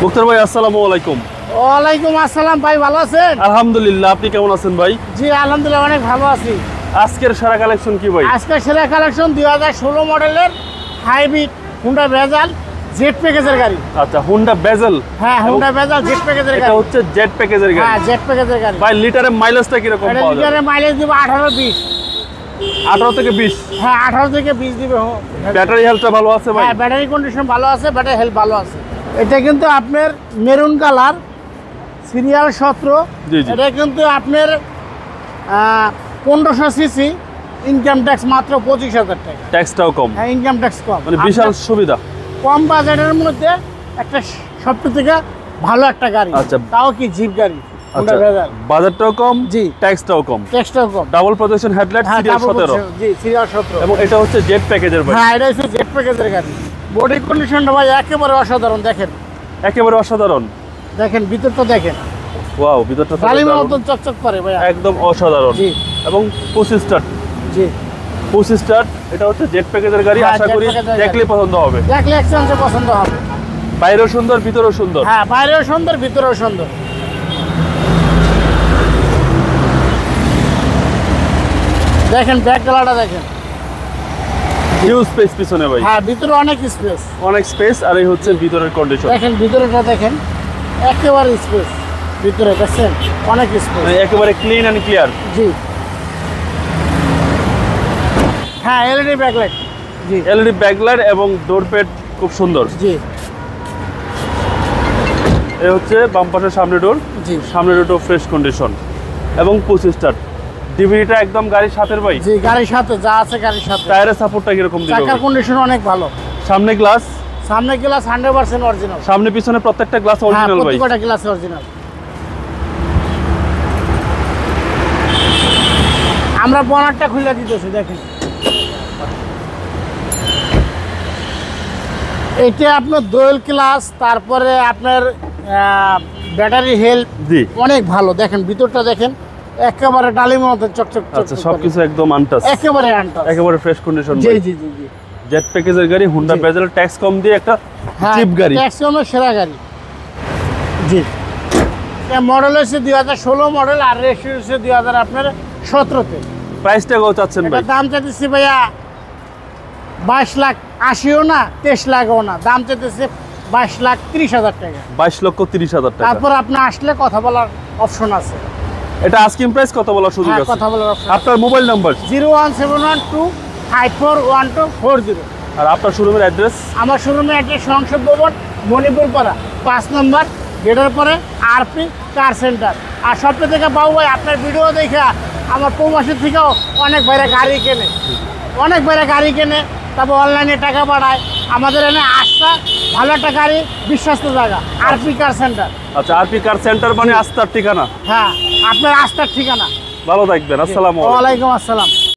মুক্তার ভাই আসসালামু আলাইকুম। ওয়ালাইকুম আসসালাম ভাই, ভালো আছেন? আলহামদুলিল্লাহ, আপনি কেমন আছেন ভাই? জি আলহামদুলিল্লাহ অনেক ভালো আছি। আজকের সেরা কালেকশন কি ভাই? আজকে সেরা কালেকশন 2016 মডেলের হাইব্রিড হুন্ডা ভেজাল জেড প্যাকেজের গাড়ি। আচ্ছা, হুন্ডা বেজেল। হ্যাঁ, হুন্ডা ভেজাল জেড প্যাকেজের গাড়ি। এটা হচ্ছে জেড প্যাকেজের গাড়ি। হ্যাঁ, জেড প্যাকেজের গাড়ি। ভাই লিটারে মাইলেজটা কি রকম এটা পাওয়া যাবে? লিটারে মাইলেজ দিব 18-20। 18 থেকে 20। হ্যাঁ, 18 থেকে 20 দিবে। ব্যাটারি হেলথটা ভালো আছে ভাই? হ্যাঁ, ব্যাটারি কন্ডিশন ভালো আছে, ব্যাটারি হেলথ ভালো আছে। এটা কিন্তু আপনার মেরুন কালার, সিরিয়াল 17। জি জি। এটা কিন্তু আপনার 1500 সিসি, ইনকাম ট্যাক্স মাত্র 25,000 টাকা। ট্যাক্সটাও কম, হ্যাঁ, ইনকাম ট্যাক্স কম, মানে বিশাল সুবিধা। কম বাজেটের মধ্যে একটা সবচেয়ে থেকে ভালো একটা গাড়ি। আচ্ছা। তাও কি জিপ গাড়ি। আচ্ছা, বাজারটাও কম, জি, ট্যাক্সটাও কম, ট্যাক্সটাও কম। Double projection headlight, serial 17। জি, সিরিয়াল 17। এবং এটা হচ্ছে জেড প্যাকেজের ভাই। হ্যাঁ, এটা হচ্ছে জেড প্যাকেজের গাড়ি। বডি কন্ডিশনটা ভাই একেবারে অসাধারণ। দেখেন একেবারে অসাধারণ। দেখেন ভিতরটা দেখেন, ওয়াও, ভিতরটা তো ডালিমের দারুণ। মতন চকচক করে ভাই। একদম অসাধারণ। জি এবং 25 স্টার্ট। জি, 25 স্টার্ট। এটা হচ্ছে জেড প্যাকেজের গাড়ি। হ্যাঁ, আশা জেড করি প্যাকেজের দেখলে পছন্দ হবে। দেখলে এক্সচেঞ্জে পছন্দ হবে। বাইরেও সুন্দর, ভিতরেও সুন্দর। হ্যাঁ, বাইরেও সুন্দর, ভিতরেও সুন্দর। দেখেন ব্যাক কালারটা দেখেন, হিউজ স্পেস পিছনে ভাই। হ্যাঁ ভিতরে অনেক স্পেস। অনেক স্পেস। আর এই হচ্ছে ভিতরের কন্ডিশন। দেখেন ভিতরেটা দেখেন, একেবারে স্পেস ভিতরে, দেখছেন অনেক স্পেস। একেবারে ক্লিন এন্ড ক্লিয়ার। জি হ্যাঁ, এলইডি ব্যাকলাইট। জি এলইডি ব্যাকলাইট এবং ডোর প্যাড খুব সুন্দর। জি এই হচ্ছে বাম পাশের সামনে ডোর। জি সামনে ডোরটাও ফ্রেশ কন্ডিশন এবং 25 স্টার্ট। ডিভিডিটা একদম গাড়ির সাথের ভাই। জি, গাড়ির সাথে যা আছে গাড়ির সাথে। টায়ারের সাপোর্টটা কিরকম দিল? চাকার কন্ডিশন অনেক ভালো। সামনে গ্লাস, সামনে গ্লাস 100% অরিজিনাল। সামনে পিছনে প্রত্যেকটা গ্লাস হ্যাঁ, অরিজিনাল ভাই। প্রত্যেকটা গ্লাস অরিজিনাল। আমরা বনারটা খুলে দিতেছি, দেখেন এটা আপনার দোয়েল ক্লাস, তারপরে আপনার ব্যাটারি হেলথ জি। অনেক ভালো। দেখেন ভিতরটা দেখেন, একেবারে ডালিমের মতো চকচক আচ্ছা, সবকিছু একদম আনটাচ, একেবারে আনটাচ, একেবারে ফ্রেশ কন্ডিশন জি ভাই। জি জি জি। জেট প্যাকেজের গাড়ি, হুন্ডা জি। বেজেল, ট্যাক্স কম দিয়ে একটা হ্যাঁ, চিপ গাড়ি। ট্যাক্সিমের সেরা গাড়ি। জি, মডেল হচ্ছে 2016 মডেল, আর রেজিস্ট্রেশন হচ্ছে 2017-তে। প্রাইসটা কত চাচ্ছেন ভাই? এটা দাম চাইতেছি ভাইয়া 22,80,000 না, 23,00,000 না, দাম চাইতেছে 22,30,000 টাকা। 22,30,000 টাকা। তারপর আপনি আসলে কথা বলার অপশন আছে। এটা আস্কিং প্রাইস কত বলার সুযোগ হ্যাঁ, আছে? কথা বলার অপশন। আপনার মোবাইল নাম্বার 01712541240। আর আপনার শোরুমের অ্যাড্রেস? আমার শোরুমে একটা সংসদ ভবন, মণিপুর পাড়া 5 নম্বর গেটের পরে আরপি কার সেন্টার। আর সবচেয়ে থেকে বাবু ভাই, আপনার ভিডিও দেখে আমার প্রবাসী থেকেও অনেক বাইরে গাড়ি কেনে, অনেক বাইরে গাড়ি কেনে, তারপর অনলাইনে টাকা পাঠায়। আমাদের এনে আসা ভালো একটা গাড়ি, বিশ্বস্ত জায়গা আরপি কার সেন্টার। আচ্ছা, আরপি কার সেন্টার মানে আস্থার ঠিকানা। হ্যাঁ, আপনার আস্থার ঠিকানা। ভালো থাকবেন। আসসালামু আলাইকুম। ওয়ালাইকুম আসসালাম।